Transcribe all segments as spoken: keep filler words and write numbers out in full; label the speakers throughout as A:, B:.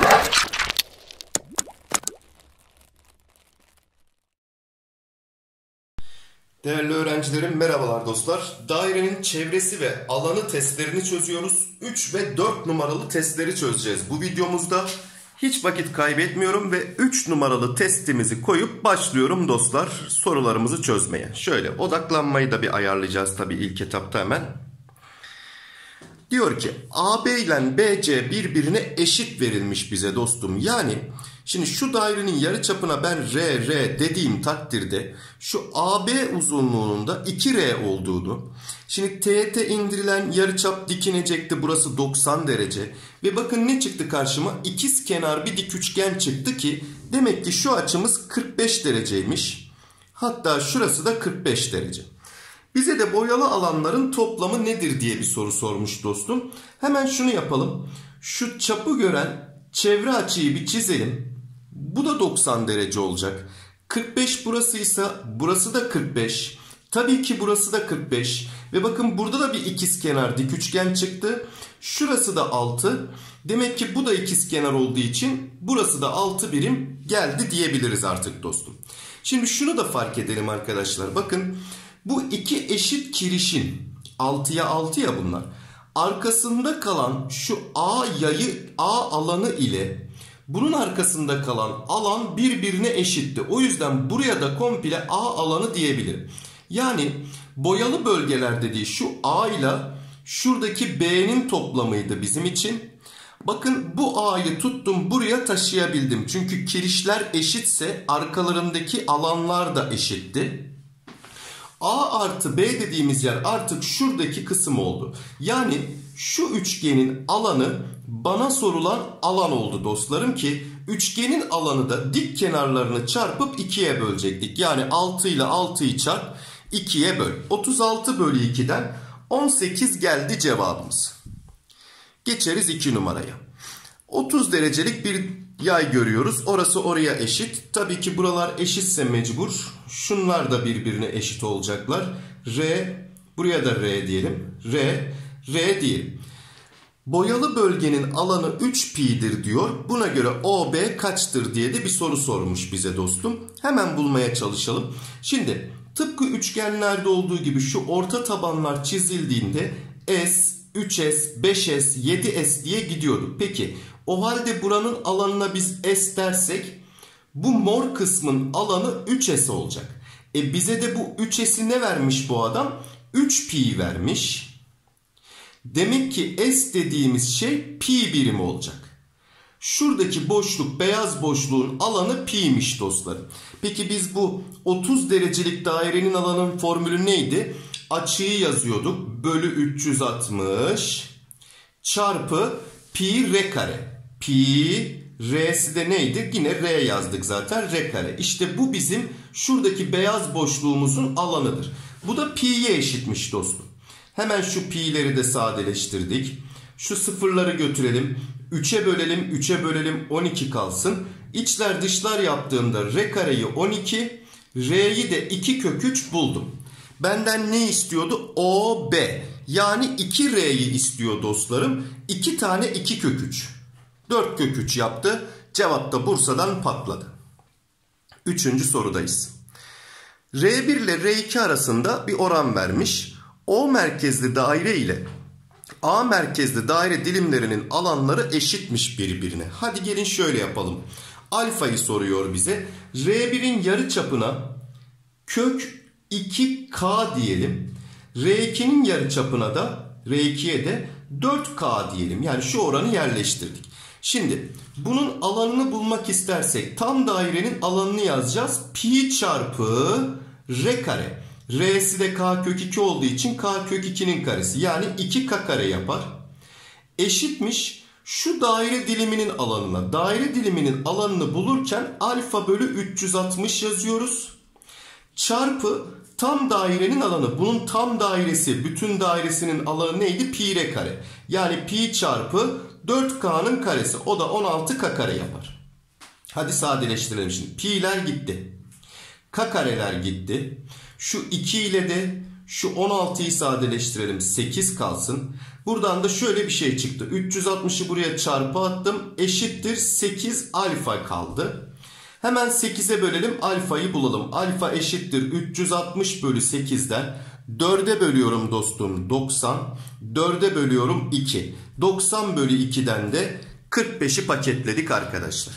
A: Değerli öğrencilerim, merhabalar dostlar. Dairenin çevresi ve alanı testlerini çözüyoruz. üç ve dört numaralı testleri çözeceğiz. Bu videomuzda hiç vakit kaybetmiyorum ve üç numaralı testimizi koyup başlıyorum dostlar sorularımızı çözmeye. Şöyle odaklanmayı da bir ayarlayacağız tabii ilk etapta hemen. Diyor ki A B ile B C birbirine eşit verilmiş bize dostum. Yani şimdi şu dairenin yarıçapına ben R R dediğim takdirde şu A B uzunluğunun da iki R olduğunu, şimdi teğete indirilen yarıçap dikinecekti, burası doksan derece ve bakın ne çıktı karşıma, ikizkenar bir dik üçgen çıktı ki demek ki şu açımız kırk beş dereceymiş, hatta şurası da kırk beş derece. Bize de boyalı alanların toplamı nedir diye bir soru sormuş dostum. Hemen şunu yapalım. Şu çapı gören çevre açıyı bir çizelim. Bu da doksan derece olacak. kırk beş burasıysa burası da kırk beş. Tabii ki burası da kırk beş. Ve bakın burada da bir ikizkenar dik üçgen çıktı. Şurası da altı. Demek ki bu da ikizkenar olduğu için burası da altı birim geldi diyebiliriz artık dostum. Şimdi şunu da fark edelim arkadaşlar. Bakın bu iki eşit kirişin altıya altı ya bunlar. Arkasında kalan şu A yayı A alanı ile bunun arkasında kalan alan birbirine eşitti. O yüzden buraya da komple A alanı diyebilirim. Yani boyalı bölgeler dediği şu A ile şuradaki B'nin toplamıydı bizim için. Bakın bu A'yı tuttum buraya taşıyabildim. Çünkü kirişler eşitse arkalarındaki alanlar da eşitti. A artı B dediğimiz yer artık şuradaki kısım oldu. Yani şu üçgenin alanı bana sorulan alan oldu dostlarım ki üçgenin alanı da dik kenarlarını çarpıp ikiye bölecektik. Yani altı ile altıyı çarp ikiye böl. otuz altı bölü ikiden on sekiz geldi cevabımız. Geçeriz iki numaraya. otuz derecelik bir yay görüyoruz. Orası oraya eşit. Tabii ki buralar eşitse mecbur. Şunlar da birbirine eşit olacaklar. R, buraya da R diyelim. R, R diyelim. Boyalı bölgenin alanı üç pi'dir diyor. Buna göre O B kaçtır diye de bir soru sormuş bize dostum. Hemen bulmaya çalışalım. Şimdi tıpkı üçgenlerde olduğu gibi şu orta tabanlar çizildiğinde S, üç S, beş S, yedi S diye gidiyordu. Peki o halde buranın alanına biz S dersek bu mor kısmın alanı üç S olacak. E bize de bu üç S'i ne vermiş bu adam? üç pi vermiş. Demek ki S dediğimiz şey pi birimi olacak. Şuradaki boşluk, beyaz boşluğun alanı pi'ymiş dostlarım. Peki biz bu otuz derecelik dairenin alanın formülü neydi? Açıyı yazıyorduk. Bölü üç yüz altmış çarpı pi r kare. Pi r'si de neydi? Yine r yazdık zaten, r kare. İşte bu bizim şuradaki beyaz boşluğumuzun alanıdır. Bu da pi'ye eşitmiş dostum. Hemen şu pi'leri de sadeleştirdik. Şu sıfırları götürelim. üçe bölelim. üçe bölelim. on iki kalsın. İçler dışlar yaptığımda r kareyi on iki. R'yi de iki kök üç buldum. Benden ne istiyordu? O B. Yani iki R'yi istiyor dostlarım. iki tane iki kök üç. dört kök üç yaptı. Cevap da Bursa'dan patladı. Üçüncü sorudayız. R bir ile R iki arasında bir oran vermiş. O merkezli daire ile A merkezli daire dilimlerinin alanları eşitmiş birbirine. Hadi gelin şöyle yapalım. Alfayı soruyor bize. R birin yarıçapına kök iki K diyelim. R ikinin yarıçapına da R ikiye de dört K diyelim. Yani şu oranı yerleştirdik. Şimdi bunun alanını bulmak istersek tam dairenin alanını yazacağız. Pi çarpı R kare. R'si de K kök iki olduğu için K kök ikinin karesi. Yani iki K kare yapar. Eşitmiş şu daire diliminin alanına. Daire diliminin alanını bulurken alfa bölü üç yüz altmış yazıyoruz. Çarpı tam dairenin alanı. Bunun tam dairesi, bütün dairesinin alanı neydi? Pi r kare. Yani pi çarpı dört K'nın karesi. O da on altı K kare yapar. Hadi sadeleştirelim şimdi. Pi'ler gitti. K kareler gitti. Şu iki ile de Şu on altıyı sadeleştirelim, sekiz kalsın. Buradan da şöyle bir şey çıktı. üç yüz altmışı buraya çarpı attım. Eşittir sekiz alfa kaldı. Hemen sekize bölelim, alfayı bulalım. Alfa eşittir üç yüz altmış bölü sekizden. dörde bölüyorum dostum doksan. dörde bölüyorum iki. doksan bölü ikiden de kırk beşi paketledik arkadaşlar.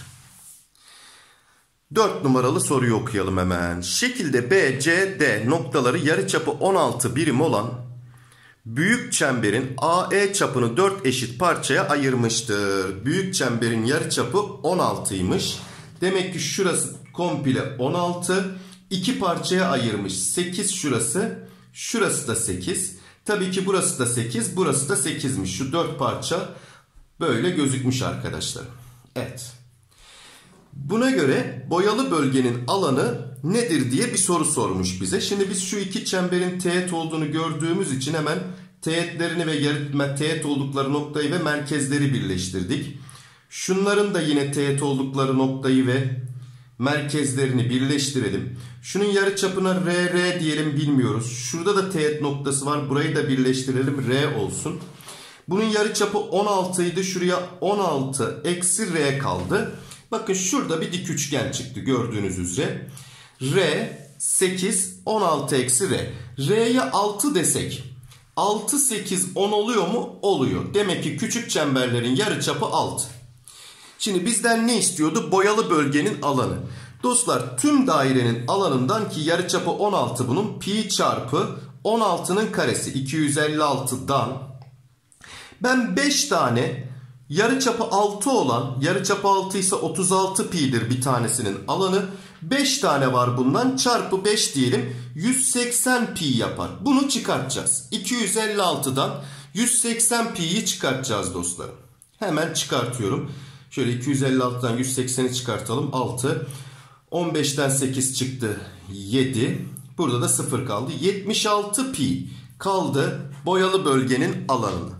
A: dört numaralı soruyu okuyalım hemen. Şekilde B, C, D noktaları yarıçapı on altı birim olan büyük çemberin A E çapını dört eşit parçaya ayırmıştır. Büyük çemberin yarıçapı on altıymış. Demek ki şurası komple on altı. iki parçaya ayırmış. sekiz şurası. Şurası da sekiz. Tabii ki burası da sekiz. Burası da sekizmiş. Şu dört parça böyle gözükmüş arkadaşlar. Evet. Buna göre boyalı bölgenin alanı nedir diye bir soru sormuş bize. Şimdi biz şu iki çemberin teğet olduğunu gördüğümüz için hemen teğetlerini ve yarı teğet oldukları noktayı ve merkezleri birleştirdik. Şunların da yine teğet oldukları noktayı ve merkezlerini birleştirelim. Şunun yarıçapına R R diyelim, bilmiyoruz. Şurada da teğet noktası var. Burayı da birleştirelim. R olsun. Bunun yarıçapı on altı idi. Şuraya on altı eksi R kaldı. Bakın şurada bir dik üçgen çıktı gördüğünüz üzere. R sekiz, on altı eksi R. R'ye altı desek altı, sekiz, on oluyor mu? Oluyor. Demek ki küçük çemberlerin yarıçapı altı. Şimdi bizden ne istiyordu? Boyalı bölgenin alanı. Dostlar, tüm dairenin alanından, ki yarıçapı on altı bunun, pi çarpı on altının karesi iki yüz elli altıdan ben beş tane yarıçapı altı olan, yarıçapı altı ise otuz altı pi'dir bir tanesinin alanı. beş tane var bundan, çarpı beş diyelim, yüz seksen pi yapar. Bunu çıkartacağız. iki yüz elli altıdan yüz seksen pi'yi çıkartacağız dostlarım. Hemen çıkartıyorum. Şöyle iki yüz elli altıdan yüz sekseni çıkartalım. altı. on beşten sekiz çıktı. yedi. Burada da sıfır kaldı. yetmiş altı pi kaldı boyalı bölgenin alanını.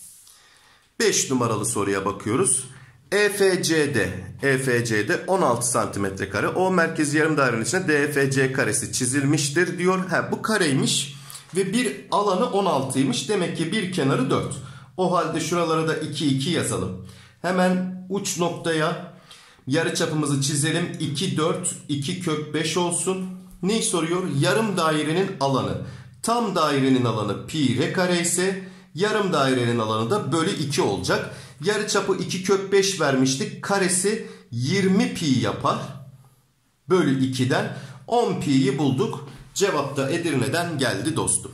A: beş numaralı soruya bakıyoruz. E F C D. E F C D on altı santimetre kare. O merkezi yarım dairenin içine D F C karesi çizilmiştir diyor. Ha, bu kareymiş ve bir alanı on altıymış. Demek ki bir kenarı dört. O halde şuralara da iki iki yazalım. Hemen uç noktaya yarıçapımızı çizelim. iki, dört, iki kök beş olsun. Neyi soruyor? Yarım dairenin alanı. Tam dairenin alanı pi r kare ise yarım dairenin alanı da bölü iki olacak. Yarıçapı iki kök beş vermiştik. Karesi yirmi pi yapar. Bölü ikiden on pi'yi bulduk. Cevap da Edirne'den geldi dostum.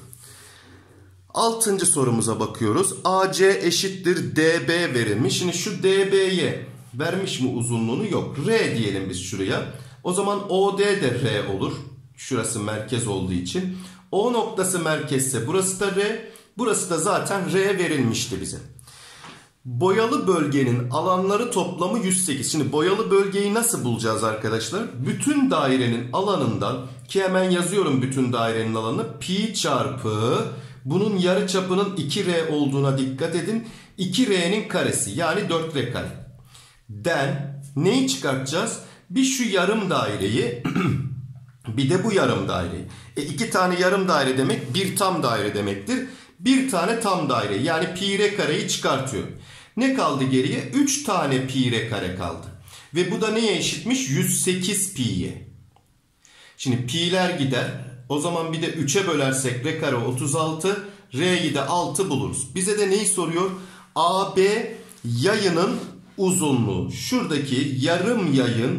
A: Altıncı sorumuza bakıyoruz. A C eşittir D B verilmiş. Şimdi şu D B'ye vermiş mi uzunluğunu? Yok. R diyelim biz şuraya. O zaman O D de R olur. Şurası merkez olduğu için. O noktası merkezse burası da R. Burası da zaten R verilmişti bize. Boyalı bölgenin alanları toplamı yüz sekiz. Şimdi boyalı bölgeyi nasıl bulacağız arkadaşlar? Bütün dairenin alanından, ki hemen yazıyorum bütün dairenin alanı, pi çarpı bunun yarıçapının iki R olduğuna dikkat edin. iki R'nin karesi, yani dört R kare. Den neyi çıkartacağız? Bir şu yarım daireyi bir de bu yarım daireyi. E iki tane yarım daire demek bir tam daire demektir. Bir tane tam daire, yani pi r kareyi çıkartıyorum. Ne kaldı geriye? üç tane pi r kare kaldı. Ve bu da neye eşitmiş? yüz sekiz pi'ye. Şimdi pi'ler gider. O zaman bir de üçe bölersek r kare otuz altı. R'yi de altı buluruz. Bize de neyi soruyor? A B yayının uzunluğu. Şuradaki yarım yayın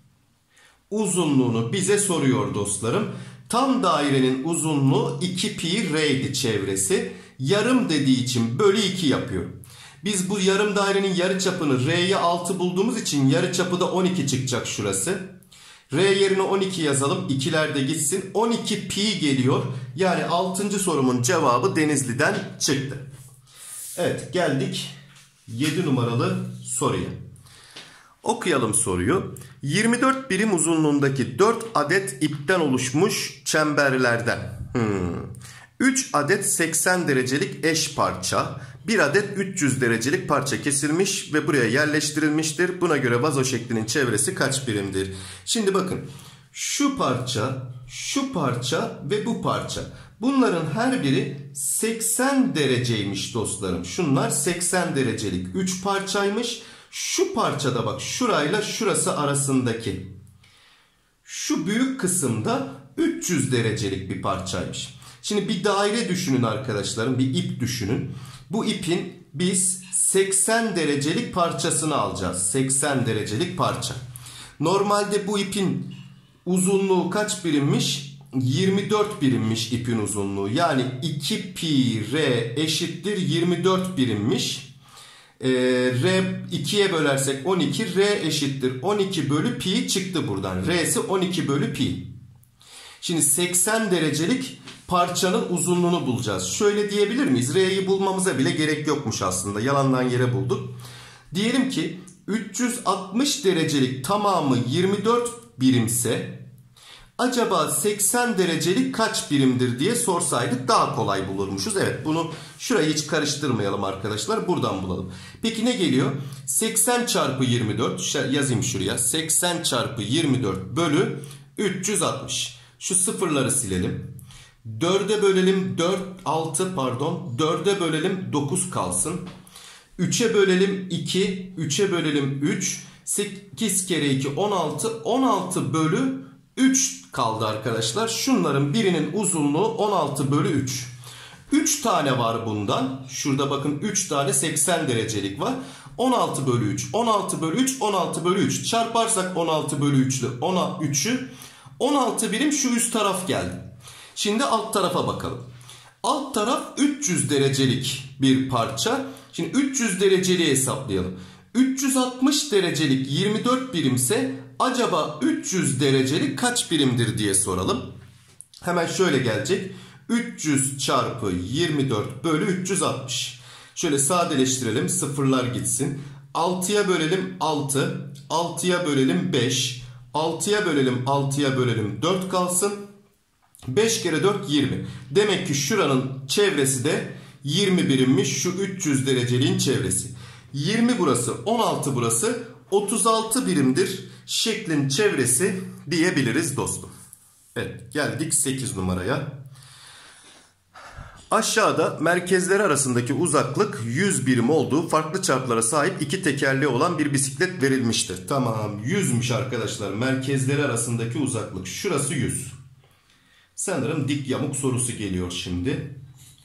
A: uzunluğunu bize soruyor dostlarım. Tam dairenin uzunluğu iki pi r'ydi çevresi. Yarım dediği için bölü iki yapıyorum. Biz bu yarım dairenin yarıçapını R'ye altı bulduğumuz için yarıçapı da on iki çıkacak şurası. R yerine on iki yazalım. ikiler de gitsin. on iki pi geliyor. Yani altıncı sorumun cevabı Denizli'den çıktı. Evet, geldik yedi numaralı soruya. Okuyalım soruyu. yirmi dört birim uzunluğundaki dört adet ipten oluşmuş çemberlerden hmm. üç adet seksen derecelik eş parça, bir adet üç yüz derecelik parça kesilmiş ve buraya yerleştirilmiştir. Buna göre vazo şeklinin çevresi kaç birimdir? Şimdi bakın, şu parça, şu parça ve bu parça. Bunların her biri seksen dereceymiş dostlarım. Şunlar seksen derecelik üç parçaymış. Şu parçada bak şurayla şurası arasındaki şu büyük kısımda üç yüz derecelik bir parçaymış. Şimdi bir daire düşünün arkadaşlarım, bir ip düşünün. Bu ipin biz seksen derecelik parçasını alacağız. seksen derecelik parça. Normalde bu ipin uzunluğu kaç birimmiş? yirmi dört birimmiş ipin uzunluğu. Yani iki pi r eşittir yirmi dört birimmiş. Ee, r ikiye bölersek on iki, r eşittir on iki bölü pi çıktı buradan. R'si on iki bölü pi. Şimdi seksen derecelik parçanın uzunluğunu bulacağız. Şöyle diyebilir miyiz? R'yi bulmamıza bile gerek yokmuş aslında. Yalandan yere bulduk. Diyelim ki üç yüz altmış derecelik tamamı yirmi dört birimse acaba seksen derecelik kaç birimdir diye sorsaydık daha kolay bulurmuşuz. Evet, bunu şurayı hiç karıştırmayalım arkadaşlar. Buradan bulalım. Peki ne geliyor? seksen çarpı yirmi dört yazayım şuraya. seksen çarpı yirmi dört bölü üç yüz altmış. Şu sıfırları silelim. dörde bölelim dört, altı pardon. dörde bölelim dokuz kalsın. üçe bölelim iki, üçe bölelim üç. sekiz kere iki on altı. on altı bölü üç kaldı arkadaşlar. Şunların birinin uzunluğu on altı bölü üç. üç tane var bundan. Şurada bakın üç tane seksen derecelik var. on altı bölü üç. on altı bölü üç. on altı bölü üç. Çarparsak on altı bölü üç ile üçü. on altı birim şu üst taraf geldi. Şimdi alt tarafa bakalım. Alt taraf üç yüz derecelik bir parça. Şimdi üç yüz dereceliği hesaplayalım. üç yüz altmış derecelik yirmi dört birimse acaba üç yüz derecelik kaç birimdir diye soralım. Hemen şöyle gelecek. üç yüz çarpı yirmi dört bölü üç yüz altmış. Şöyle sadeleştirelim. Sıfırlar gitsin. altıya bölelim altı. altıya bölelim beş. altıya bölelim altıya bölelim dört kalsın. beş kere dört yirmi. Demek ki şuranın çevresi de yirmi birimmiş. Şu üç yüz dereceliğin çevresi. yirmi burası, on altı burası, otuz altı birimdir şeklin çevresi diyebiliriz dostum. Evet, geldik sekiz numaraya. Aşağıda merkezleri arasındaki uzaklık yüz birim olduğu farklı çaplara sahip iki tekerleği olan bir bisiklet verilmiştir. Tamam, yüzmüş arkadaşlar merkezleri arasındaki uzaklık. Şurası yüz. Sanırım dik yamuk sorusu geliyor şimdi.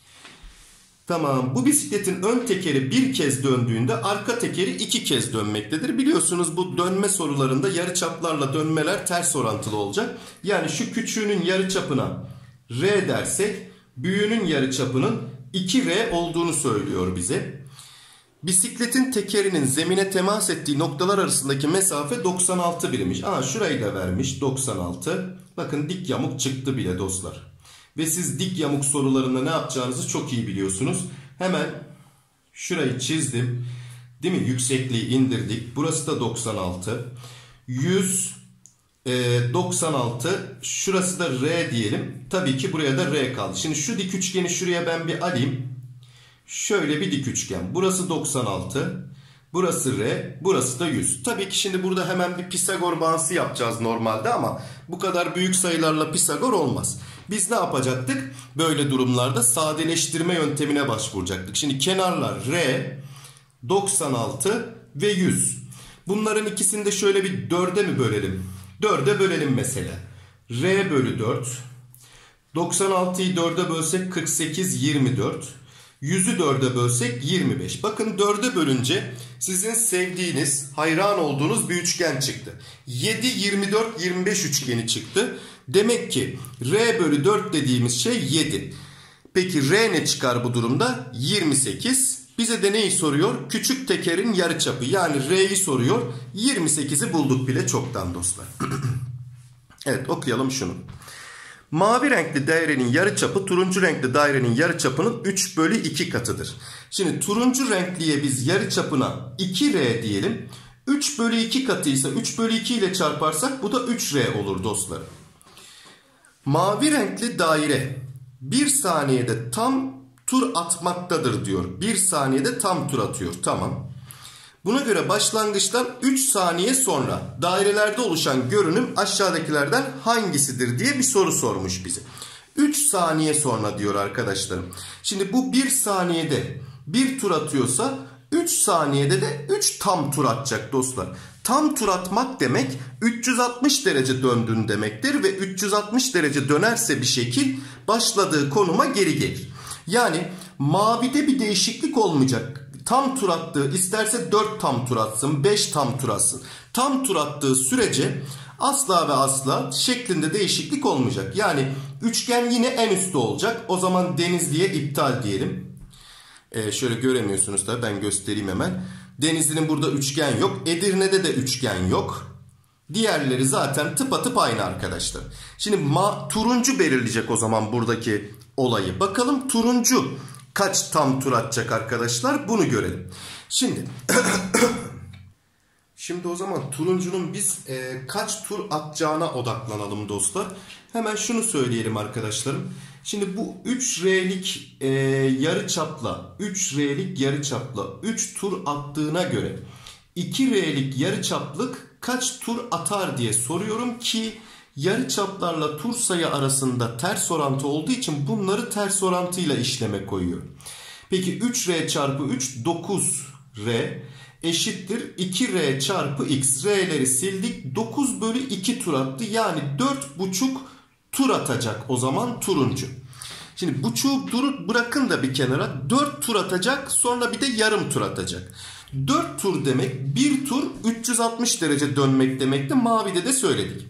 A: Tamam, bu bisikletin ön tekeri bir kez döndüğünde arka tekeri iki kez dönmektedir. Biliyorsunuz bu dönme sorularında yarıçaplarla dönmeler ters orantılı olacak. Yani şu küçüğünün yarıçapına r dersek büyüğünün yarıçapının iki r olduğunu söylüyor bize. Bisikletin tekerinin zemine temas ettiği noktalar arasındaki mesafe doksan altı birimmiş. Aa, şurayı da vermiş doksan altı. Bakın dik yamuk çıktı bile dostlar. Ve siz dik yamuk sorularında ne yapacağınızı çok iyi biliyorsunuz. Hemen şurayı çizdim. Değil mi? Yüksekliği indirdik. Burası da doksan altı. yüz doksan altı. Şurası da R diyelim. Tabii ki buraya da R kaldı. Şimdi şu dik üçgeni şuraya ben bir alayım. Şöyle bir dik üçgen. Burası doksan altı. Burası R. Burası da yüz. Tabii ki şimdi burada hemen bir Pisagor bağıntısı yapacağız normalde ama bu kadar büyük sayılarla Pisagor olmaz. Biz ne yapacaktık? Böyle durumlarda sadeleştirme yöntemine başvuracaktık. Şimdi kenarlar R, doksan altı ve yüz. Bunların ikisini de şöyle bir dörde mi bölelim? dörde bölelim mesela. R bölü dört. doksan altıyı dörde bölsek kırk sekiz, yirmi dört. yüzü dörde bölsek yirmi beş. Bakın dörde bölünce sizin sevdiğiniz, hayran olduğunuz bir üçgen çıktı. yedi, yirmi dört, yirmi beş üçgeni çıktı. Demek ki R bölü dört dediğimiz şey yedi. Peki R ne çıkar bu durumda? yirmi sekiz. Bize de neyi soruyor? Küçük tekerin yarıçapı. Yani R'yi soruyor. yirmi sekizi bulduk bile çoktan dostlar. Evet, okuyalım şunu. Mavi renkli dairenin yarıçapı turuncu renkli dairenin yarıçapının üç bölü iki katıdır. Şimdi turuncu renkliye biz yarıçapına iki R diyelim. üç bölü iki katıysa üç bölü iki ile çarparsak bu da üç R olur dostlarım. Mavi renkli daire bir saniyede tam tur atmaktadır diyor. bir saniyede tam tur atıyor. Tamam. Buna göre başlangıçtan üç saniye sonra dairelerde oluşan görünüm aşağıdakilerden hangisidir diye bir soru sormuş bize. üç saniye sonra diyor arkadaşlarım. Şimdi bu bir saniyede bir tur atıyorsa üç saniyede de üç tam tur atacak dostlar. Tam tur atmak demek üç yüz altmış derece döndün demektir ve üç yüz altmış derece dönerse bir şekil başladığı konuma geri gelir. Yani mavide bir değişiklik olmayacak. Tam tur attığı, isterse dört tam tur atsın, beş tam tur atsın. Tam tur attığı sürece asla ve asla şeklinde değişiklik olmayacak. Yani üçgen yine en üstte olacak. O zaman Denizli'ye iptal diyelim. Ee, şöyle göremiyorsunuz tabii, ben göstereyim hemen. Denizli'nin burada üçgen yok. Edirne'de de üçgen yok. Diğerleri zaten tıpatıp aynı arkadaşlar. Şimdi ma turuncu belirleyecek o zaman buradaki olayı. Bakalım turuncu kaç tam tur atacak arkadaşlar, bunu görelim. Şimdi Şimdi o zaman turuncunun biz e, kaç tur atacağına odaklanalım dostlar. Hemen şunu söyleyelim arkadaşlarım. Şimdi bu üç R'lik e, yarıçapla üç R'lik yarıçapla üç tur attığına göre iki R'lik yarıçaplık kaç tur atar diye soruyorum ki yarıçaplarla tur sayı arasında ters orantı olduğu için bunları ters orantıyla işleme koyuyorum. Peki üç R çarpı üç dokuz R eşittir iki R çarpı X. R'leri sildik. dokuz bölü iki tur attı. Yani dört buçuk tur atacak o zaman turuncu. Şimdi buçuğu bırakın da bir kenara, dört tur atacak, sonra bir de yarım tur atacak. dört tur demek bir tur üç yüz altmış derece dönmek demekti. Mavide de söyledik.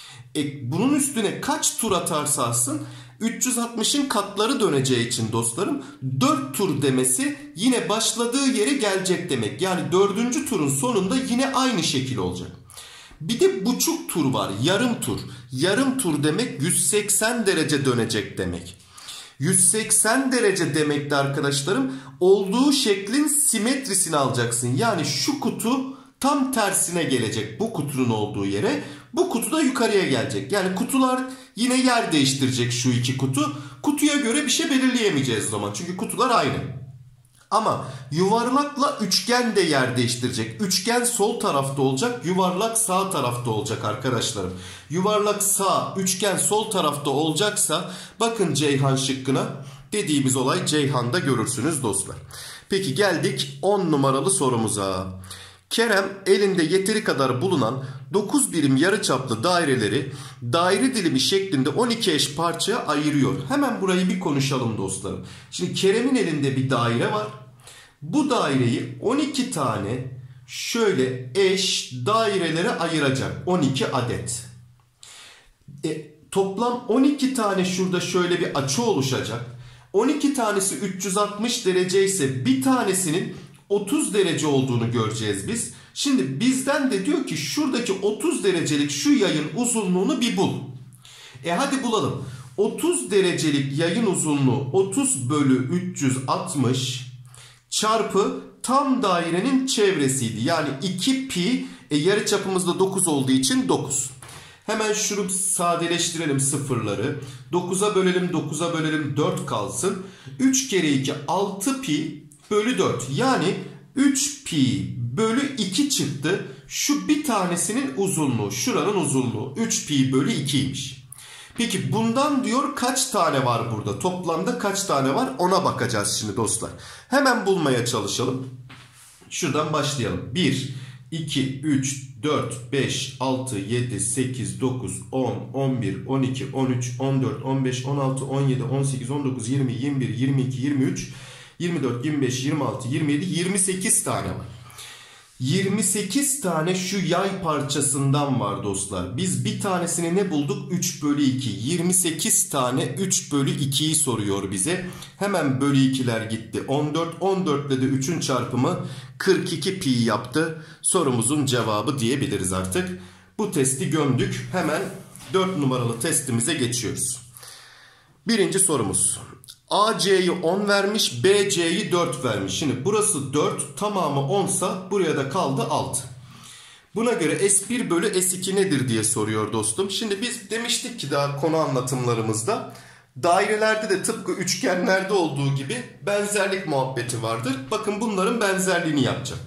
A: E, bunun üstüne kaç tur atarsa atsın üç yüz altmışın katları döneceği için dostlarım dört tur demesi yine başladığı yere gelecek demek. Yani dördüncü turun sonunda yine aynı şekil olacak. Bir de buçuk tur var, yarım tur. Yarım tur demek yüz seksen derece dönecek demek. yüz seksen derece demekti arkadaşlarım. Olduğu şeklin simetrisini alacaksın. Yani şu kutu tam tersine gelecek bu kutunun olduğu yere. Bu kutu da yukarıya gelecek. Yani kutular yine yer değiştirecek, şu iki kutu. Kutuya göre bir şey belirleyemeyeceğiz o zaman. Çünkü kutular aynı. Ama yuvarlakla üçgen de yer değiştirecek. Üçgen sol tarafta olacak, yuvarlak sağ tarafta olacak arkadaşlarım. Yuvarlak sağ, üçgen sol tarafta olacaksa bakın Ceyhan şıkkına, dediğimiz olay Ceyhan'da görürsünüz dostlar. Peki geldik on numaralı sorumuza. Kerem elinde yeteri kadar bulunan dokuz birim yarıçaplı daireleri daire dilimi şeklinde on iki eş parçaya ayırıyor. Hemen burayı bir konuşalım dostlarım. Şimdi Kerem'in elinde bir daire var. Bu daireyi on iki tane şöyle eş dairelere ayıracak. on iki adet. E, toplam on iki tane şurada şöyle bir açı oluşacak. on iki tanesi üç yüz altmış derece ise bir tanesinin otuz derece olduğunu göreceğiz biz. Şimdi bizden de diyor ki şuradaki otuz derecelik şu yayın uzunluğunu bir bul. E hadi bulalım. otuz derecelik yayın uzunluğu otuz bölü üç yüz altmış çarpı tam dairenin çevresiydi. Yani iki pi, e, yarıçapımızda dokuz olduğu için dokuz. Hemen şunu sadeleştirelim sıfırları. dokuza bölelim, dokuza bölelim, dört kalsın. üç kere iki altı pi bölü dört. Yani üç pi bölü iki çıktı. Şu bir tanesinin uzunluğu, şuranın uzunluğu üç pi bölü ikiymiş. Peki bundan diyor kaç tane var burada? Toplamda kaç tane var? Ona bakacağız şimdi dostlar. Hemen bulmaya çalışalım. Şuradan başlayalım. bir, iki, üç, dört, beş, altı, yedi, sekiz, dokuz, on, on bir, on iki, on üç, on dört, on beş, on altı, on yedi, on sekiz, on dokuz, yirmi, yirmi bir, yirmi iki, yirmi üç, yirmi dört, yirmi beş, yirmi altı, yirmi yedi, yirmi sekiz tane var. yirmi sekiz tane şu yay parçasından var dostlar. Biz bir tanesini ne bulduk? üç bölü iki. yirmi sekiz tane üç bölü ikiyi soruyor bize. Hemen bölü ikiler gitti. on dört. on dört ile de üçün çarpımı kırk iki pi yaptı. Sorumuzun cevabı diyebiliriz artık. Bu testi gömdük. Hemen dört numaralı testimize geçiyoruz. Birinci sorumuz. A C'yi on vermiş, B C'yi dört vermiş. Şimdi burası dört, tamamı on sa buraya da kaldı altı. Buna göre S bir bölü S iki nedir diye soruyor dostum. Şimdi biz demiştik ki daha konu anlatımlarımızda dairelerde de tıpkı üçgenlerde olduğu gibi benzerlik muhabbeti vardır. Bakın bunların benzerliğini yapacağım.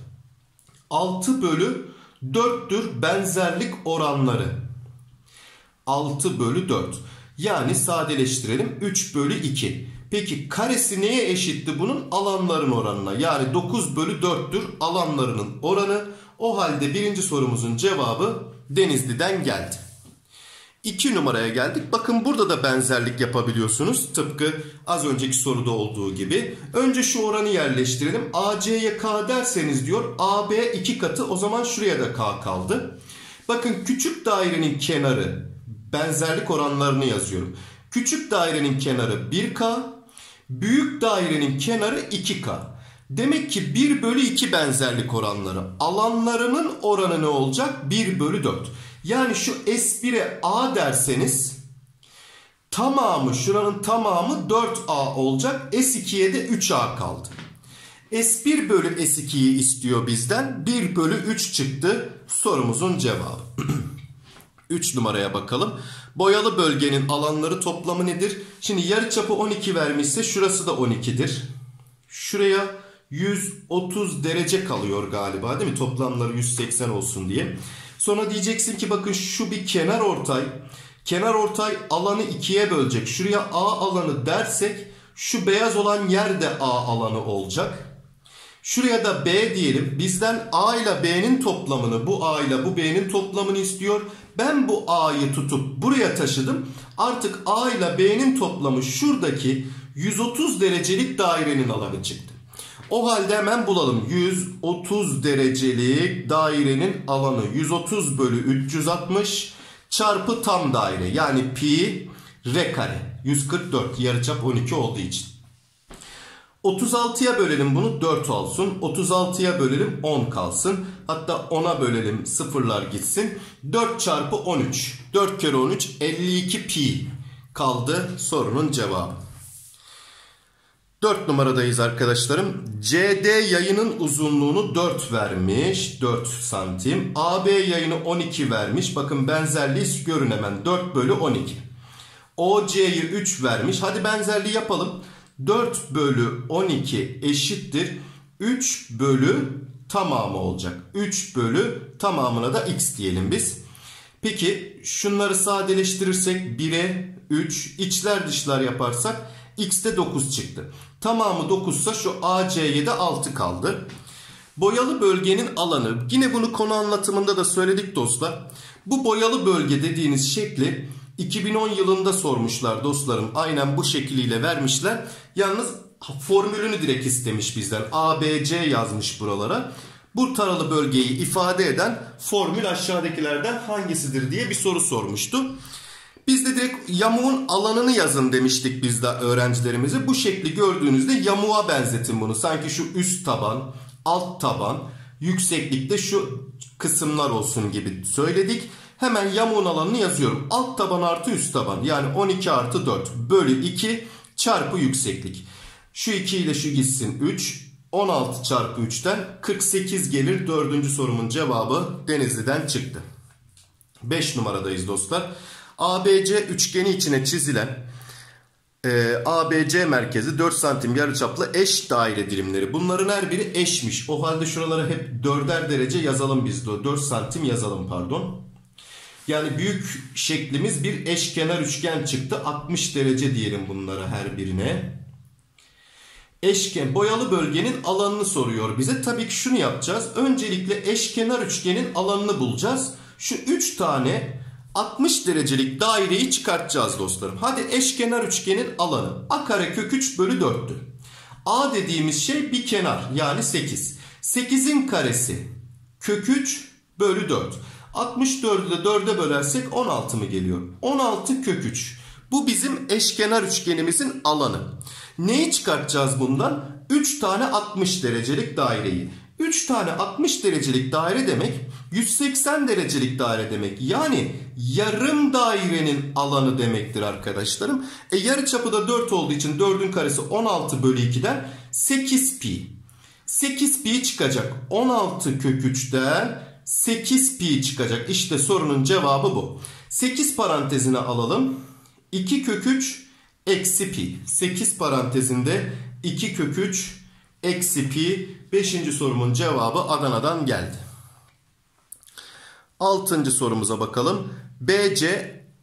A: altı bölü dörttür benzerlik oranları. altı bölü dört. Yani sadeleştirelim, üç bölü iki. Peki karesi neye eşitti bunun? Alanların oranına. Yani dokuz bölü dörttür alanlarının oranı. O halde birinci sorumuzun cevabı Denizli'den geldi. iki numaraya geldik. Bakın burada da benzerlik yapabiliyorsunuz. Tıpkı az önceki soruda olduğu gibi. Önce şu oranı yerleştirelim. A C'ye K derseniz diyor A B iki katı, o zaman şuraya da K kaldı. Bakın küçük dairenin kenarı, benzerlik oranlarını yazıyorum. Küçük dairenin kenarı bir K, büyük dairenin kenarı iki K. Demek ki bir bölü iki benzerlik oranları. Alanlarının oranı ne olacak? bir bölü dört. Yani şu S bir'e A derseniz tamamı, şuranın tamamı dört A olacak. S iki'ye de üç A kaldı. S bir bölü S iki'yi istiyor bizden. bir bölü üç çıktı sorumuzun cevabı. üç numaraya bakalım. Boyalı bölgenin alanları toplamı nedir? Şimdi yarıçapı on iki vermişse şurası da on iki'dir. Şuraya yüz otuz derece kalıyor galiba, değil mi? Toplamları yüz seksen olsun diye. Sonra diyeceksin ki bakın şu bir kenar ortay. Kenar ortay alanı ikiye bölecek. Şuraya A alanı dersek şu beyaz olan yer de A alanı olacak. Şuraya da B diyelim. Bizden A ile B'nin toplamını, bu A ile bu B'nin toplamını istiyor. Ben bu A'yı tutup buraya taşıdım. Artık A ile B'nin toplamı şuradaki yüz otuz derecelik dairenin alanı çıktı. O halde hemen bulalım. yüz otuz derecelik dairenin alanı yüz otuz bölü üç yüz altmış çarpı tam daire. Yani pi r kare. yüz kırk dört, yarıçap on iki olduğu için. otuz altı'ya bölelim bunu, dört olsun. otuz altı'ya bölelim, on kalsın. Hatta on'a bölelim, sıfırlar gitsin. dört çarpı on üç. dört kere on üç, elli iki pi kaldı sorunun cevabı. dört numaradayız arkadaşlarım. C D yayının uzunluğunu dört vermiş. dört santim. A B yayını on iki vermiş. Bakın benzerliği görün hemen. dört bölü on iki. O C'yi üç vermiş. Hadi benzerliği yapalım. dört bölü on iki eşittir üç bölü tamamı olacak. üç bölü tamamına da x diyelim biz. Peki şunları sadeleştirirsek bir'e üç, içler dışlar yaparsak x'te dokuz çıktı. Tamamı dokuz ise şu A C'ye de altı kaldı. Boyalı bölgenin alanı, yine bunu konu anlatımında da söyledik dostlar. Bu boyalı bölge dediğiniz şekli iki bin on yılında sormuşlar dostlarım. Aynen bu şekliyle vermişler. Yalnız formülünü direkt istemiş bizden. A B C yazmış buralara. Bu taralı bölgeyi ifade eden formül aşağıdakilerden hangisidir diye bir soru sormuştu. Biz de direkt yamuğun alanını yazın demiştik biz de öğrencilerimize. Bu şekli gördüğünüzde yamuğa benzetin bunu. Sanki şu üst taban, alt taban, yükseklikte şu kısımlar olsun gibi söyledik. Hemen yamuğun alanını yazıyorum. Alt taban artı üst taban, yani on iki artı dört bölü iki çarpı yükseklik. Şu iki ile şu gitsin üç. on altı çarpı üç'ten kırk sekiz gelir. Dördüncü sorumun cevabı Denizli'den çıktı. beş numaradayız dostlar. A B C üçgeni içine çizilen e, A B C merkezi dört santim yarıçaplı eş daire dilimleri. Bunların her biri eşmiş. O halde şuralara hep dörder derece yazalım biz de. dört santim yazalım pardon. Yani büyük şeklimiz bir eşkenar üçgen çıktı. altmış derece diyelim bunlara her birine. Eşken, boyalı bölgenin alanını soruyor bize. Tabii ki şunu yapacağız. Öncelikle eşkenar üçgenin alanını bulacağız. Şu üç tane altmış derecelik daireyi çıkartacağız dostlarım. Hadi eşkenar üçgenin alanı. A kare kök üç bölü dört'tü. A dediğimiz şey bir kenar, yani sekiz. sekiz'in karesi kök üç bölü dört. altmış dörd'ü de dörde bölersek on altı mı geliyor? on altı kök üç. Bu bizim eşkenar üçgenimizin alanı. Neyi çıkartacağız bundan? üç tane altmış derecelik daireyi. üç tane altmış derecelik daire demek yüz seksen derecelik daire demek. Yani yarım dairenin alanı demektir arkadaşlarım. E yarıçapı da dört olduğu için dört'ün karesi on altı bölü iki'den sekiz pi. sekiz pi çıkacak. on altı kök üç'ten sekiz pi çıkacak. İşte sorunun cevabı bu. sekiz parantezine alalım. iki kök üç eksi pi. sekiz parantezinde iki kök üç eksi pi. beşinci sorumun cevabı Adana'dan geldi. altıncı sorumuza bakalım. B C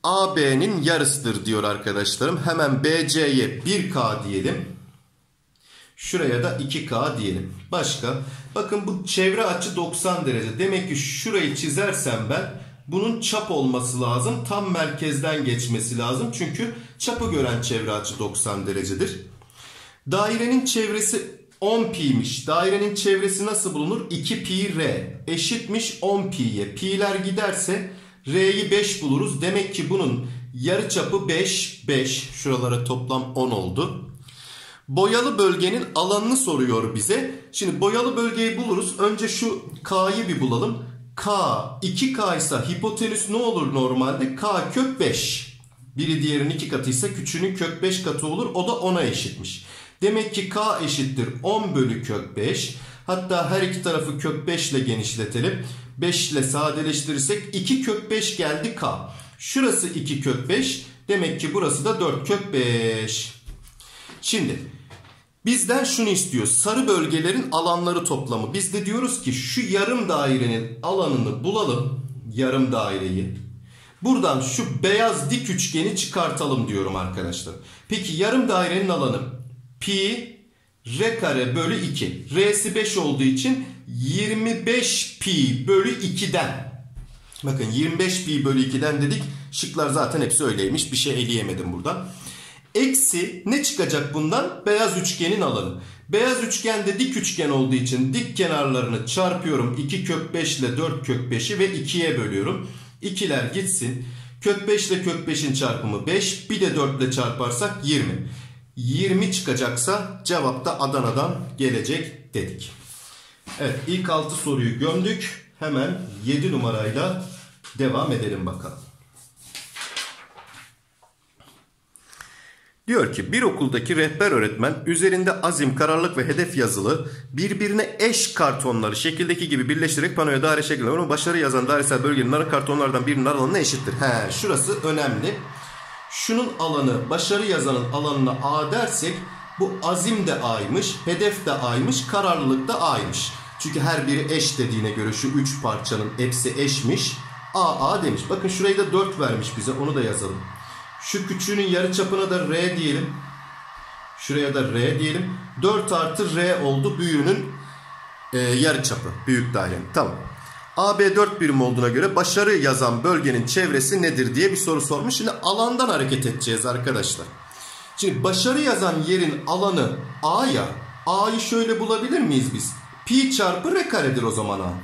A: A B'nin yarısıdır diyor arkadaşlarım. Hemen B C'ye bir K diyelim. Şuraya da iki K diyelim. Başka? Bakın bu çevre açı doksan derece. Demek ki şurayı çizersem ben bunun çap olması lazım. Tam merkezden geçmesi lazım. Çünkü çapı gören çevre açı doksan derecedir. Dairenin çevresi on pi'ymiş. Dairenin çevresi nasıl bulunur? iki pi r eşitmiş on pi'ye. Pi'ler giderse R'yi beş buluruz. Demek ki bunun yarıçapı beş, beş. Şuralara toplam on oldu. Boyalı bölgenin alanını soruyor bize. Şimdi boyalı bölgeyi buluruz. Önce şu K'yı bir bulalım. K iki K ise hipotenüs ne olur normalde? K kök beş. Biri diğerinin iki katıysa küçüğünün kök beş katı olur. O da ona eşitmiş. Demek ki K eşittir on bölü kök beş. Hatta her iki tarafı kök beş ile genişletelim. beş ile sadeleştirirsek iki kök beş geldi K. Şurası iki kök beş. Demek ki burası da dört kök beş. Şimdi bizden şunu istiyor. Sarı bölgelerin alanları toplamı. Biz de diyoruz ki şu yarım dairenin alanını bulalım. Yarım daireyi. Buradan şu beyaz dik üçgeni çıkartalım diyorum arkadaşlar. Peki yarım dairenin alanı pi r kare bölü iki. R'si beş olduğu için yirmi beş pi bölü iki'den. Bakın yirmi beş pi bölü iki'den dedik. Şıklar zaten hepsi öyleymiş. Bir şey eleyemedim buradan. Eksi ne çıkacak bundan? Beyaz üçgenin alanı. Beyaz üçgende dik üçgen olduğu için dik kenarlarını çarpıyorum. iki kök beş ile dört kök beş'i ve iki'ye bölüyorum. iki'ler gitsin. Kök beş ile kök beş'in çarpımı beş. Bir de dört ile çarparsak yirmi. yirmi çıkacaksa cevap da Adana'dan gelecek dedik. Evet, ilk altı soruyu gömdük. Hemen yedi numarayla devam edelim bakalım. Diyor ki bir okuldaki rehber öğretmen üzerinde azim, kararlılık ve hedef yazılı birbirine eş kartonları şekildeki gibi birleştirerek panoya daire şeklinde onu başarı yazan dairesel bölgenin nar kartonlardan birinin alanına eşittir. He, şurası önemli. Şunun alanı başarı yazanın alanına A dersek bu azim de A'ymış, hedef de A'ymış, kararlılık da A'ymış. Çünkü her biri eş dediğine göre şu üç parçanın hepsi eşmiş. A A demiş. Bakın şurayı da dört vermiş bize, onu da yazalım. Şu küçüğünün yarıçapına da R diyelim. Şuraya da R diyelim. dört artı R oldu büyüğünün e, yarıçapı. Büyük dairenin. Tamam. A B dört birim olduğuna göre başarı yazan bölgenin çevresi nedir diye bir soru sormuş. Şimdi alandan hareket edeceğiz arkadaşlar. Şimdi başarı yazan yerin alanı A ya. A'yı şöyle bulabilir miyiz biz? Pi çarpı R karedir o zaman A.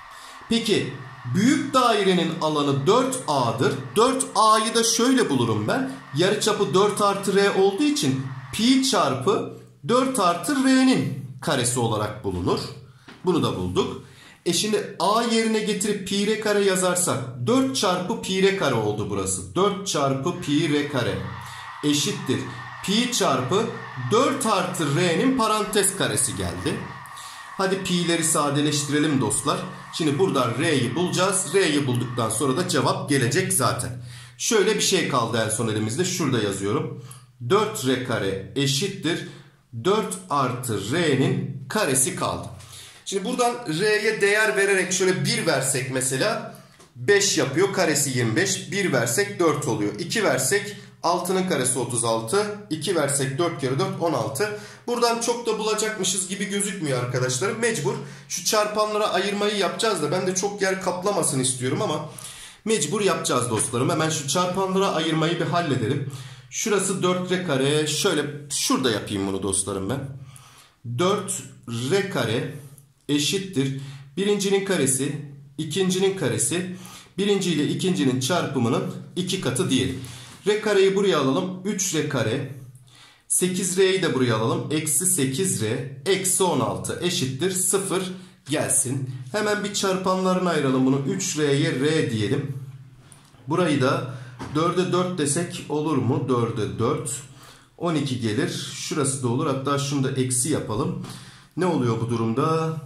A: Peki büyük dairenin alanı dört A'dır. dört A'yı da şöyle bulurum ben. Yarıçapı dört artı R olduğu için pi çarpı dört artı R'nin karesi olarak bulunur. Bunu da bulduk. E şimdi A yerine getirip pi R kare yazarsak dört çarpı pi R kare oldu burası. dört çarpı pi R kare eşittir. Pi çarpı dört artı R'nin parantez karesi geldi. Hadi pi'leri sadeleştirelim dostlar. Şimdi buradan R'yi bulacağız. R'yi bulduktan sonra da cevap gelecek zaten. Şöyle bir şey kaldı en son elimizde. Şurada yazıyorum. dört R kare eşittir. dört artı R'nin karesi kaldı. Şimdi buradan R'ye değer vererek şöyle bir versek mesela beş yapıyor. Karesi yirmi beş. bir versek dört oluyor. iki versek altının karesi otuz altı. iki versek dört kere dört on altı. Buradan çok da bulacakmışız gibi gözükmüyor arkadaşlar. Mecbur şu çarpanlara ayırmayı yapacağız da ben de çok yer kaplamasını istiyorum ama mecbur yapacağız dostlarım. Hemen şu çarpanlara ayırmayı bir halledelim. Şurası dört R kare. Şöyle şurada yapayım bunu dostlarım ben. dört R kare eşittir. Birincinin karesi, ikincinin karesi, birinci ile ikincinin çarpımının iki katı diyelim. R kareyi buraya alalım. üç R kare. sekiz R'yi de buraya alalım. Eksi sekiz R. Eksi on altı eşittir. sıfır gelsin. Hemen bir çarpanlarına ayıralım bunu. üç R'ye R diyelim. Burayı da dörde dört desek olur mu? dörde dört. on iki gelir. Şurası da olur. Hatta şunu da eksi yapalım. Ne oluyor bu durumda?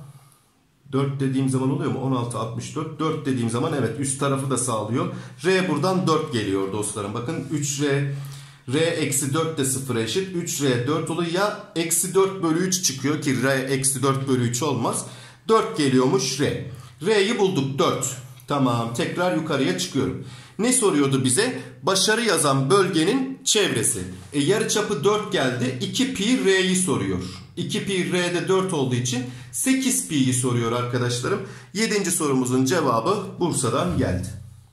A: dört dediğim zaman oluyor mu? on altı altmış dört. dört dediğim zaman evet üst tarafı da sağlıyor. R buradan dört geliyor dostlarım. Bakın üç R. R eksi dört de sıfıra eşit. üç R dört oluyor. Ya eksi dört bölü üç çıkıyor ki R eksi dört bölü üç olmaz. dört geliyormuş R. R'yi bulduk dört. Tamam, tekrar yukarıya çıkıyorum. Ne soruyordu bize? Başarı yazan bölgenin çevresi. E, yarıçapı dört geldi. iki pi r'yi soruyor. iki pi r'de dört olduğu için sekiz pi'yi soruyor arkadaşlarım. yedinci sorumuzun cevabı Bursa'dan geldi.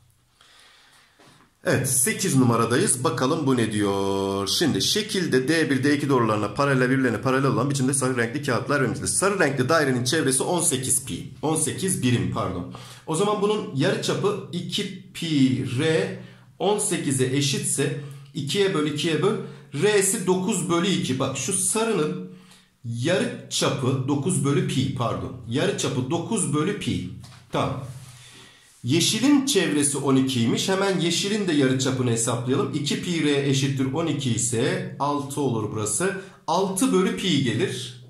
A: Evet, sekiz numaradayız. Bakalım bu ne diyor? Şimdi şekilde D bir D iki doğrularına paralel birbirlerine paralel olan biçimde sarı renkli kağıtlar verilmiştir. Sarı renkli dairenin çevresi on sekiz pi. on sekiz birim pardon. O zaman bunun yarıçapı iki pi r on sekize eşitse ikiye böl ikiye böl. R'si dokuz bölü iki. Bak şu sarının yarıçapı dokuz bölü pi pardon. Yarıçapı dokuz bölü pi. Tamam. Yeşilin çevresi on ikiymiş. Hemen yeşilin de yarıçapını hesaplayalım. iki pi r eşittir on iki ise altı olur burası. altı bölü pi gelir.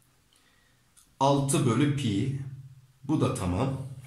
A: altı bölü pi. Bu da tamam.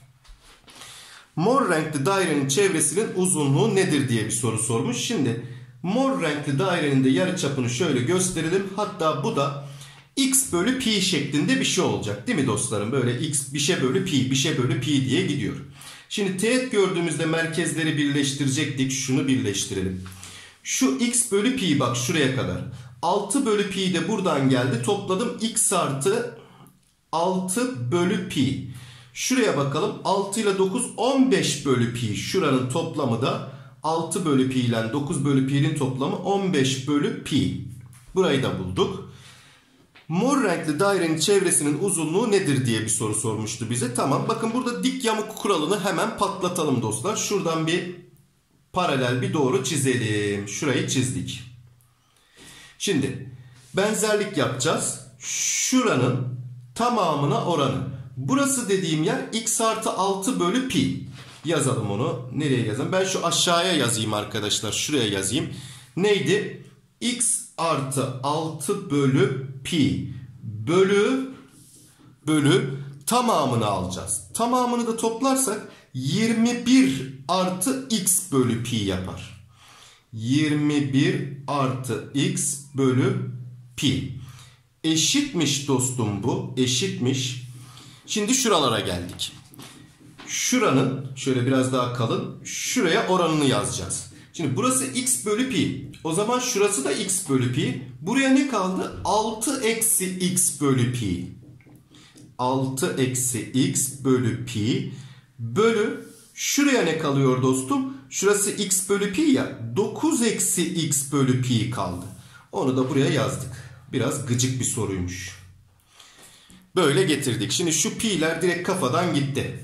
A: Mor renkli dairenin çevresinin uzunluğu nedir diye bir soru sormuş. Şimdi mor renkli dairenin de yarıçapını şöyle gösterelim. Hatta bu da x bölü pi şeklinde bir şey olacak. Değil mi dostlarım? Böyle x bir şey bölü pi, bir şey bölü pi diye gidiyor. Şimdi teğet gördüğümüzde merkezleri birleştirecektik. Şunu birleştirelim. Şu x bölü pi bak şuraya kadar. altı bölü pi de buradan geldi. Topladım x artı altı bölü pi. Şuraya bakalım. altı ile dokuz on beş bölü pi. Şuranın toplamı da altı bölü pi ile dokuz bölü pi'nin toplamı on beş bölü pi. Burayı da bulduk. Mor renkli dairenin çevresinin uzunluğu nedir diye bir soru sormuştu bize. Tamam, bakın burada dik yamuk kuralını hemen patlatalım dostlar. Şuradan bir paralel bir doğru çizelim. Şurayı çizdik. Şimdi benzerlik yapacağız. Şuranın tamamına oranı. Burası dediğim yer x artı altı bölü pi. Yazalım onu. Nereye yazalım? Ben şu aşağıya yazayım arkadaşlar. Şuraya yazayım. Neydi? X artı altı bölü pi bölü bölü tamamını alacağız. Tamamını da toplarsak yirmi bir artı x bölü pi yapar. yirmi bir artı x bölü pi. Eşitmiş dostum bu. Eşitmiş. Şimdi şuralara geldik. Şuranın şöyle biraz daha kalın. Şuraya oranını yazacağız. Şimdi burası x bölü pi. O zaman şurası da x bölü pi. Buraya ne kaldı? altı eksi x bölü pi. altı eksi x bölü pi bölü şuraya ne kalıyor dostum? Şurası x bölü pi ya. dokuz eksi x bölü pi kaldı. Onu da buraya yazdık. Biraz gıcık bir soruymuş. Böyle getirdik. Şimdi şu pi'ler direkt kafadan gitti.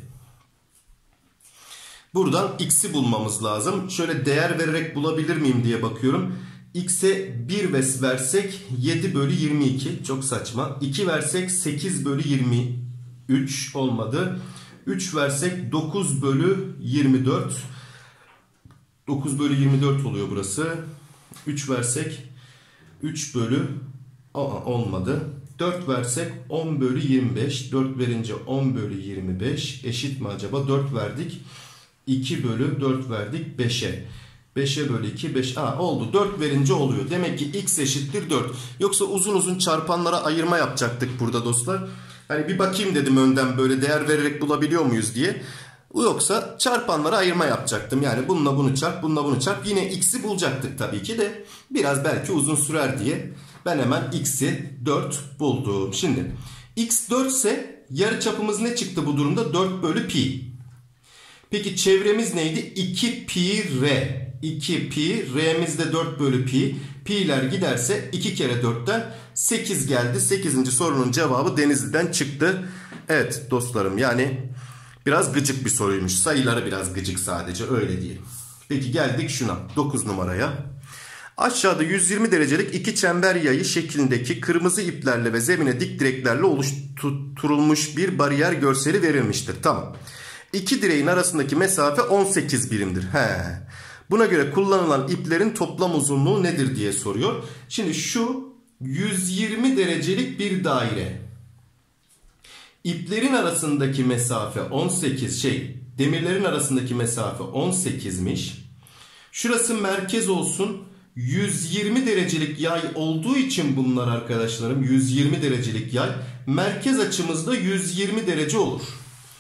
A: Buradan x'i bulmamız lazım. Şöyle değer vererek bulabilir miyim diye bakıyorum. X'e bir versek yedi bölü yirmi iki. Çok saçma. iki versek sekiz bölü yirmi üç olmadı. üç versek dokuz bölü yirmi dört. dokuz bölü yirmi dört oluyor burası. üç versek üç bölü olmadı. dört versek on bölü yirmi beş. dört verince on bölü yirmi beş. Eşit mi acaba? dört verdik. iki bölü dört verdik beşe. beşe bölü iki beş. Aa, oldu. dört verince oluyor. Demek ki x eşittir dört. Yoksa uzun uzun çarpanlara ayırma yapacaktık burada dostlar. Hani bir bakayım dedim önden böyle değer vererek bulabiliyor muyuz diye. Yoksa çarpanlara ayırma yapacaktım. Yani bununla bunu çarp, bununla bunu çarp. Yine x'i bulacaktık tabii ki de. Biraz belki uzun sürer diye. Ben hemen x'i dört buldum. Şimdi x dört ise yarıçapımız ne çıktı bu durumda? dört bölü pi. Peki çevremiz neydi? iki pi r. iki pi. R'miz de dört bölü pi. Pi'ler giderse iki kere dörtten sekiz geldi. sekizinci sorunun cevabı Denizli'den çıktı. Evet dostlarım, yani biraz gıcık bir soruymuş. Sayıları biraz gıcık sadece, öyle diyelim. Peki geldik şuna. dokuz numaraya. Aşağıda yüz yirmi derecelik iki çember yayı şeklindeki kırmızı iplerle ve zemine dik direklerle oluşturulmuş bir bariyer görseli verilmiştir. Tamam. İki direğin arasındaki mesafe on sekiz birimdir. He. Buna göre kullanılan iplerin toplam uzunluğu nedir diye soruyor. Şimdi şu yüz yirmi derecelik bir daire. İplerin arasındaki mesafe on sekiz şey, demirlerin arasındaki mesafe on sekizmiş. Şurası merkez olsun. yüz yirmi derecelik yay olduğu için bunlar arkadaşlarım, yüz yirmi derecelik yay. Merkez açımız da yüz yirmi derece olur.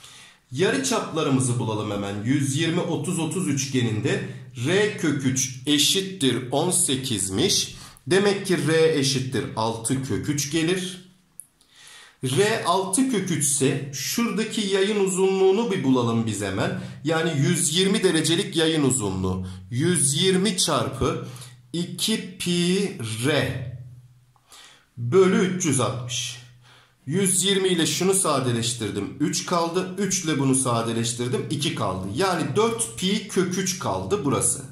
A: Yarıçaplarımızı bulalım hemen. yüz yirmi, otuz, otuz üçgeninde R kök üç eşittir on sekizmiş. Demek ki R eşittir altı kök üç gelir. R altı kök üç ise şuradaki yayın uzunluğunu bir bulalım biz hemen. Yani yüz yirmi derecelik yayın uzunluğu. yüz yirmi çarpı iki pi R bölü üç yüz altmış. yüz yirmi ile şunu sadeleştirdim. üç kaldı. üç ile bunu sadeleştirdim. iki kaldı. Yani dört pi kök üç kaldı burası.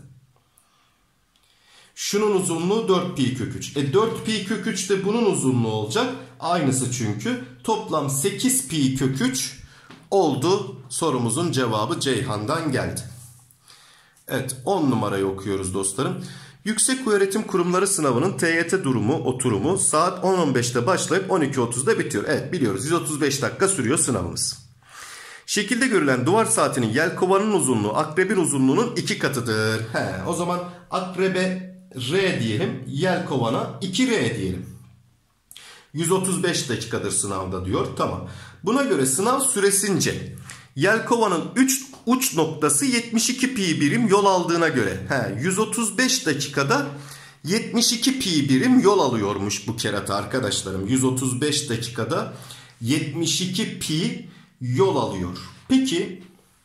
A: Şunun uzunluğu dört pi kök üç. E dört pi kök üç de bunun uzunluğu olacak. Aynısı çünkü. Toplam sekiz pi kök üç oldu. Sorumuzun cevabı Ceyhan'dan geldi. Evet, on numarayı okuyoruz dostlarım. Yükseköğretim Kurumları sınavının T Y T durumu, oturumu saat on on beşte başlayıp on iki otuzda bitiyor. Evet, biliyoruz, yüz otuz beş dakika sürüyor sınavımız. Şekilde görülen duvar saatinin yelkovanın uzunluğu akrebin uzunluğunun iki katıdır. He, o zaman akrebe R diyelim, yelkovana iki R diyelim. yüz otuz beş dakikadır sınavda diyor. Tamam. Buna göre sınav süresince yelkovanın üç uç noktası yetmiş iki pi birim yol aldığına göre he, yüz otuz beş dakikada yetmiş iki pi birim yol alıyormuş bu kerata arkadaşlarım. yüz otuz beş dakikada yetmiş iki pi yol alıyor. Peki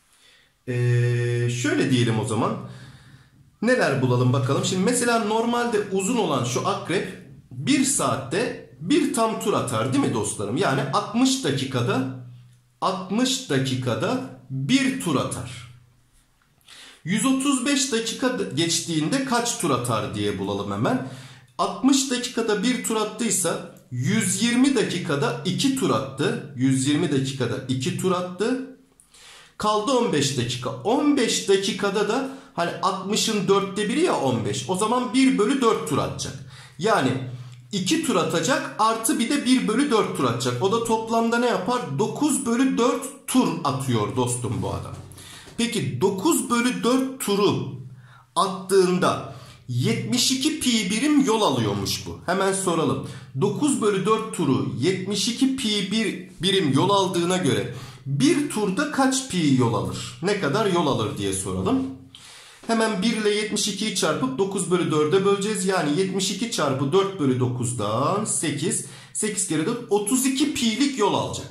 A: ee, şöyle diyelim o zaman. Neler bulalım bakalım. Şimdi mesela normalde uzun olan şu akrep bir saatte bir tam tur atar değil mi dostlarım? Yani altmış dakikada altmış dakikada bir tur atar. yüz otuz beş dakika geçtiğinde kaç tur atar diye bulalım hemen. altmış dakikada bir tur attıysa yüz yirmi dakikada iki tur attı. yüz yirmi dakikada iki tur attı. Kaldı on beş dakika. on beş dakikada da hani altmışın dörtte biri ya on beş. O zaman bir bölü dört tur atacak. Yani iki tur atacak artı bir de bir bölü dört tur atacak. O da toplamda ne yapar? dokuz bölü dört tur atıyor dostum bu adam. Peki dokuz bölü dört turu attığında yetmiş iki pi birim yol alıyormuş bu. Hemen soralım. dokuz bölü dört turu yetmiş iki pi bir birim yol aldığına göre bir turda kaç pi yol alır? Ne kadar yol alır diye soralım. Hemen bir ile yetmiş ikiyi çarpıp dokuz bölü dörde böleceğiz. Yani yetmiş iki çarpı dört bölü dokuzdan sekiz. sekiz kere dört otuz iki pi'lik yol alacak.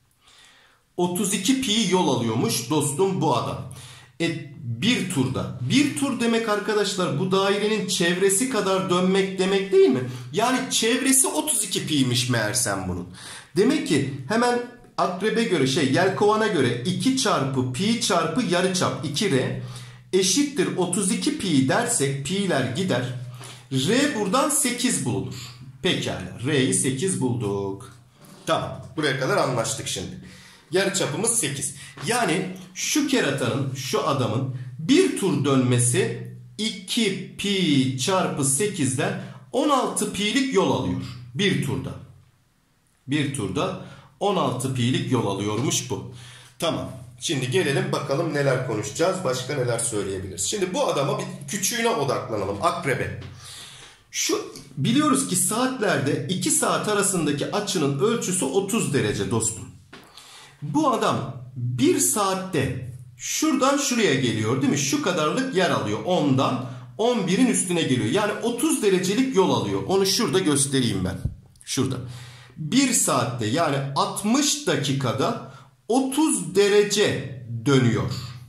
A: otuz iki pi yol alıyormuş dostum bu adam. E, bir turda. Bir tur demek arkadaşlar bu dairenin çevresi kadar dönmek demek değil mi? Yani çevresi otuz iki pi'ymiş meğersem bunun. Demek ki hemen akrebe göre şey yelkovana göre iki çarpı pi çarpı yarıçap iki R eşittir otuz iki pi dersek pi'ler gider. R buradan sekiz bulunur. Pekala. R'yi sekiz bulduk. Tamam. Buraya kadar anlaştık şimdi. Yarıçapımız sekiz. Yani şu keratanın, şu adamın bir tur dönmesi iki pi çarpı sekizden on altı pi'lik yol alıyor. Bir turda. Bir turda on altı pi'lik yol alıyormuş bu. Tamam. Şimdi gelelim bakalım neler konuşacağız. Başka neler söyleyebiliriz. Şimdi bu adama bir küçüğüne odaklanalım. Akrebe. Şu biliyoruz ki saatlerde iki saat arasındaki açının ölçüsü otuz derece dostum. Bu adam bir saatte şuradan şuraya geliyor değil mi? Şu kadarlık yer alıyor. ondan on birin üstüne geliyor. Yani otuz derecelik yol alıyor. Onu şurada göstereyim ben. Şurada. bir saatte yani altmış dakikada otuz derece dönüyor.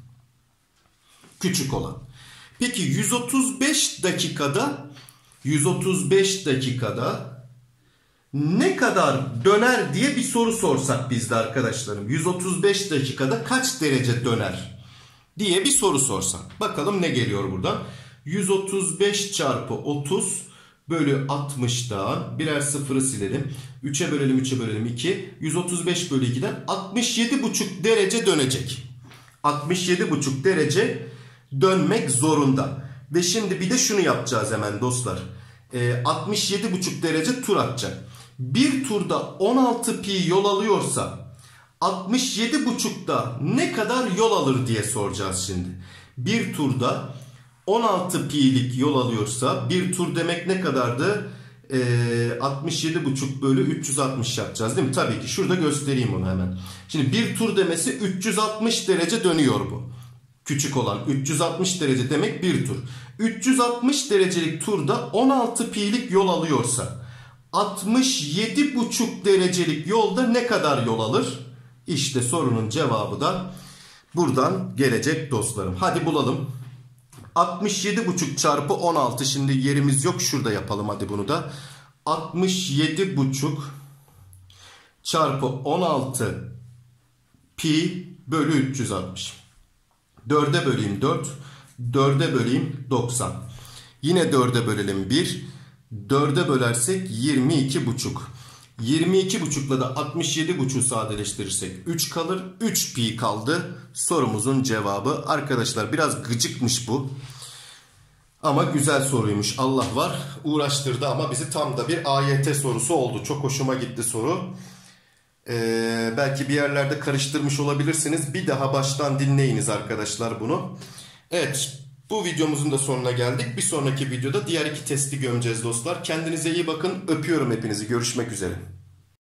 A: Küçük olan. Peki yüz otuz beş dakikada yüz otuz beş dakikada ne kadar döner diye bir soru sorsak biz de arkadaşlarım. yüz otuz beş dakikada kaç derece döner diye bir soru sorsak. Bakalım ne geliyor buradan. yüz otuz beş çarpı otuz bölü altmıştan birer sıfırı silelim. üçe bölelim üçe bölelim iki. yüz otuz beş bölü iki'den altmış yedi buçuk derece dönecek. altmış yedi buçuk derece dönmek zorunda. Ve şimdi bir de şunu yapacağız hemen dostlar. E, altmış yedi buçuk derece tur atacak. Bir turda on altı pi yol alıyorsa altmış yedi buçukta ne kadar yol alır diye soracağız şimdi. Bir turda on altı pi'lik yol alıyorsa bir tur demek ne kadardı? e, altmış yedi buçuk bölü üç yüz altmış yapacağız değil mi? Tabii ki. Şurada göstereyim onu hemen. Şimdi bir tur demesi üç yüz altmış derece dönüyor bu. Küçük olan üç yüz altmış derece demek bir tur. üç yüz altmış derecelik turda on altı pi'lik yol alıyorsa altmış yedi buçuk derecelik yolda ne kadar yol alır? İşte sorunun cevabı da buradan gelecek dostlarım. Hadi bulalım. altmış yedi buçuk çarpı on altı, şimdi yerimiz yok, şurada yapalım hadi bunu da. altmış yedi buçuk çarpı on altı pi bölü üç yüz altmış. dörde böleyim dört. dörde böleyim doksan. Yine dörde bölelim bir. dörde bölersek yirmi iki buçuk. yirmi iki buçukla da altmış yedi buçuğu sadeleştirirsek üç kalır. üç pi kaldı. Sorumuzun cevabı. Arkadaşlar biraz gıcıkmış bu. Ama güzel soruymuş. Allah var. Uğraştırdı ama bizi, tam da bir A Y T sorusu oldu. Çok hoşuma gitti soru. Ee, belki bir yerlerde karıştırmış olabilirsiniz. Bir daha baştan dinleyiniz arkadaşlar bunu. Evet, bu videomuzun da sonuna geldik. Bir sonraki videoda diğer iki testi gömeceğiz dostlar. Kendinize iyi bakın. Öpüyorum hepinizi. Görüşmek üzere.